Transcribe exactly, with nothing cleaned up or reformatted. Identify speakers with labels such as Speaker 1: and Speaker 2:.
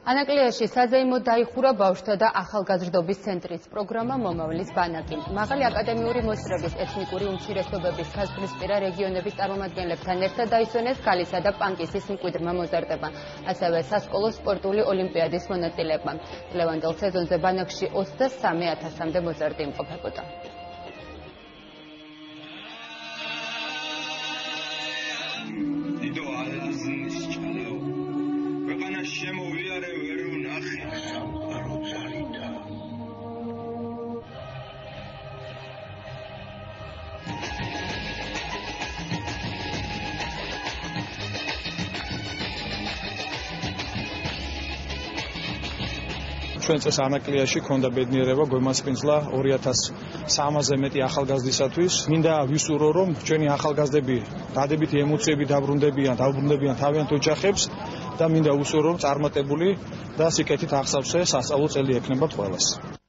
Speaker 1: ანაკლიაში საზეიმოდ დაიხურა ბავშვთა და ახალგაზრდობის ცენტრის პროგრამა მომავლის ბანაკი. მაღალი აკადემიური მოსწრების ეთნიკური უმცირესობების საზღვრისპირა რეგიონების წარმომადგენლებთან ერთად დაისვენეს გალისა და პანკისის მკვიდრმა მოზარდებმა, ასევე სასკოლო სპორტული ოლიმპიადის მონაწილეებმა. წლევანდელ სეზონზე ბანაკში ოცდასამი ათასამდე მოზარდი იმყოფებოდა.
Speaker 2: ჩვენ წეს ანაკლიაში ქონდა ბედნიერება გვემასპინძლა ორი ათას სამასზე მეტი ახალგაზრდისათვის. მინდა ვისურვო, რომ ჩვენი ახალგაზრდები დადებითი ემოციები დაბრუნდებიან, დაუბრუნდებიან თავიანთ ოჯახებს და მინდა ვუსურვო, რომ წარმატებული და სიკეთით აღსავსე სასწავლო წელი ექნებათ ყველას.